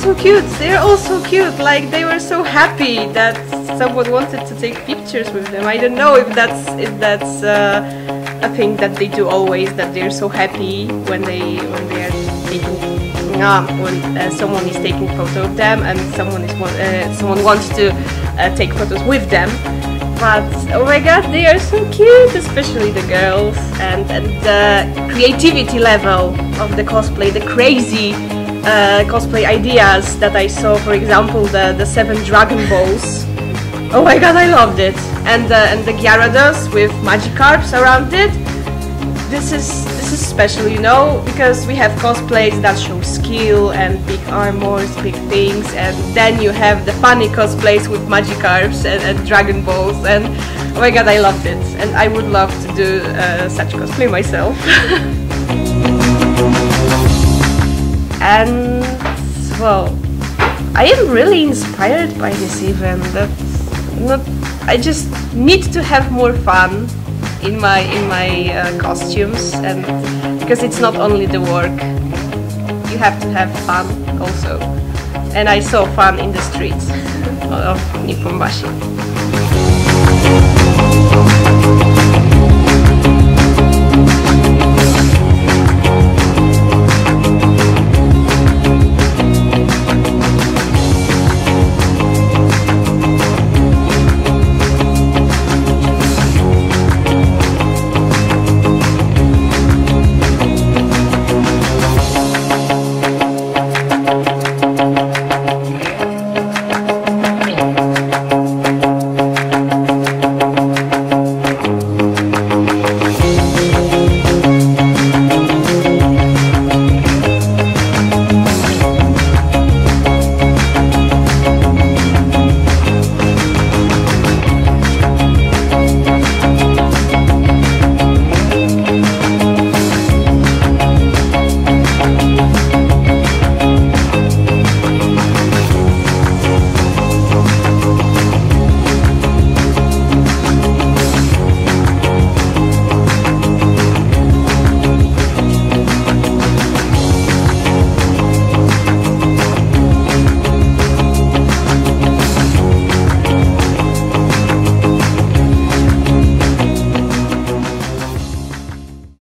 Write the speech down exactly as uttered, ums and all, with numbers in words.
so cute. They're all so cute. Like they were so happy that someone wanted to take pictures with them. I don't know if that's if that's uh, a thing that they do always. That they're so happy when they when they are taking uh, when uh, someone is taking photo of them and someone is uh, someone wants to uh, take photos with them. But oh my god, they are so cute, especially the girls, and, and the creativity level of the cosplay, the crazy uh, cosplay ideas that I saw, for example, the, the seven Dragon Balls. Oh my god, I loved it. And, uh, and the Gyarados with Magikarps around it. This is, this is special, you know, because we have cosplays that show skill and big armors, big things, and then you have the funny cosplays with Magikarps and, and Dragon Balls, and oh my god, I loved it, and I would love to do uh, such cosplay myself. And well, I am really inspired by this event. That's not, I just need to have more fun in my in my uh, costumes, and because it's not only the work, you have to have fun also, and I saw fun in the streets of Nipponbashi.